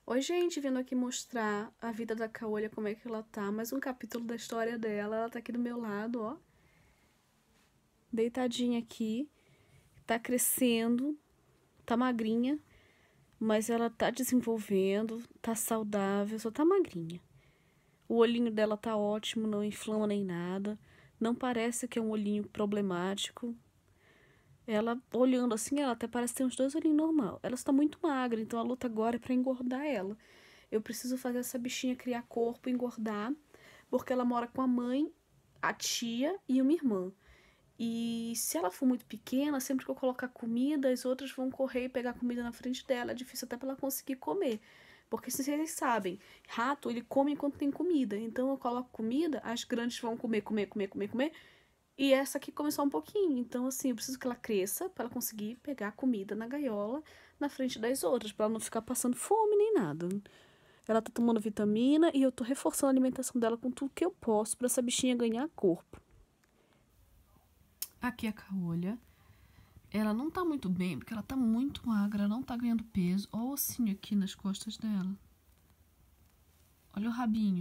Oi, gente, vindo aqui mostrar a vida da Caolha, como é que ela tá. Mais um capítulo da história dela. Ela tá aqui do meu lado, ó. Deitadinha aqui. Tá crescendo. Tá magrinha. Mas ela tá desenvolvendo. Tá saudável, só tá magrinha. O olhinho dela tá ótimo, não inflama nem nada. Não parece que é um olhinho problemático. Ela, olhando assim, ela até parece ter uns dois olhinhos normal. Ela está muito magra, então a luta agora é pra engordar ela. Eu preciso fazer essa bichinha criar corpo, engordar, porque ela mora com a mãe, a tia e uma irmã. E se ela for muito pequena, sempre que eu colocar comida, as outras vão correr e pegar comida na frente dela. É difícil até para ela conseguir comer. Porque se vocês sabem, rato, ele come enquanto tem comida. Então eu coloco comida, as grandes vão comer, comer, comer, comer, comer. E essa aqui come só um pouquinho. Então, assim, eu preciso que ela cresça para ela conseguir pegar comida na gaiola na frente das outras, para ela não ficar passando fome nem nada. Ela tá tomando vitamina e eu tô reforçando a alimentação dela com tudo que eu posso pra essa bichinha ganhar corpo. Aqui a Caolha. Ela não tá muito bem, porque ela tá muito magra, não tá ganhando peso. Olha o ossinho aqui nas costas dela. Olha o rabinho.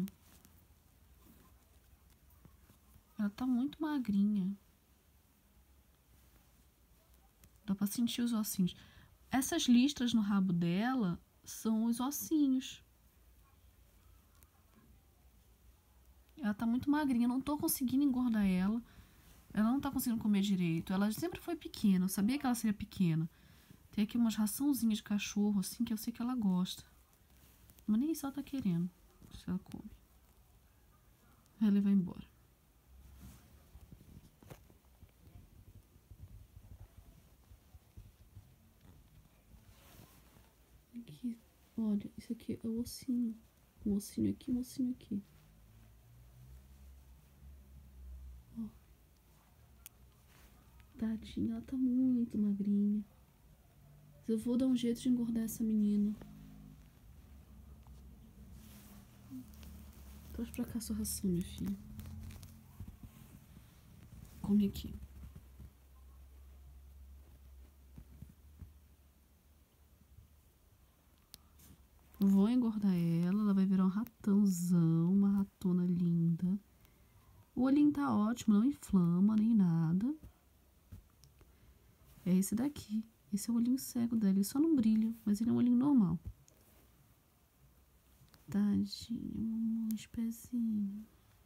Ela tá muito magrinha. Dá pra sentir os ossinhos. Essas listras no rabo dela são os ossinhos. Ela tá muito magrinha, não tô conseguindo engordar ela. Ela não tá conseguindo comer direito. Ela sempre foi pequena, eu sabia que ela seria pequena. Tem aqui umas raçãozinhas de cachorro, assim, que eu sei que ela gosta. Mas nem isso ela tá querendo. Se ela come. Aí ela vai embora. Aqui, olha, isso aqui é o ossinho. Um ossinho aqui, um ossinho aqui. Ó. Tadinha, ela tá muito magrinha. Mas eu vou dar um jeito de engordar essa menina. Traz pra cá sua ração, minha filha. Come aqui. Vou engordar ela vai virar um ratãozão, uma ratona linda. O olhinho tá ótimo, não inflama nem nada. É esse daqui. Esse é o olhinho cego dela, ele só não brilha, mas ele é um olhinho normal. Tadinha, mamãe, os pezinhos.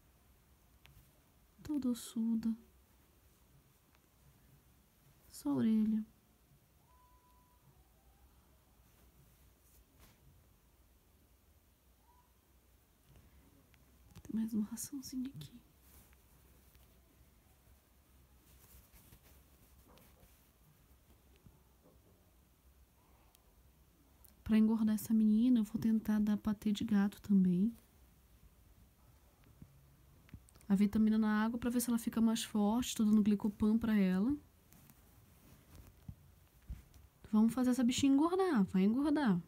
Toda ossuda. Só a orelha. Tem mais uma raçãozinha aqui. Pra engordar essa menina, eu vou tentar dar patê de gato também. A vitamina na água pra ver se ela fica mais forte. Tô dando glicopan pra ela. Vamos fazer essa bichinha engordar. Vai engordar.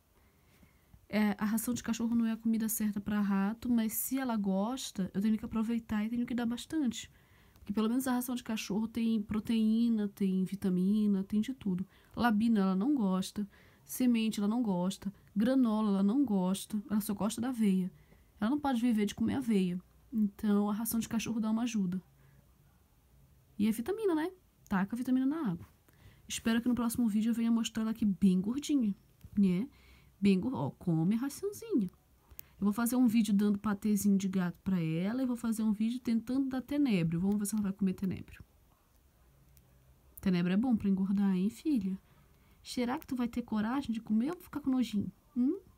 A ração de cachorro não é a comida certa pra rato, mas se ela gosta, eu tenho que aproveitar e tenho que dar bastante. Porque pelo menos a ração de cachorro tem proteína, tem vitamina, tem de tudo. Labina ela não gosta. Semente ela não gosta. Granola ela não gosta. Ela só gosta da aveia. Ela não pode viver de comer aveia. Então a ração de cachorro dá uma ajuda. E é vitamina, né? Taca a vitamina na água. Espero que no próximo vídeo eu venha mostrar ela aqui bem gordinha, né? Bem gordinha. Ó, come a raçãozinha. Eu vou fazer um vídeo dando patezinho de gato pra ela e vou fazer um vídeo tentando dar tenebro. Vamos ver se ela vai comer tenebro. Tenebro é bom pra engordar, hein, filha? Será que tu vai ter coragem de comer ou ficar com nojinho?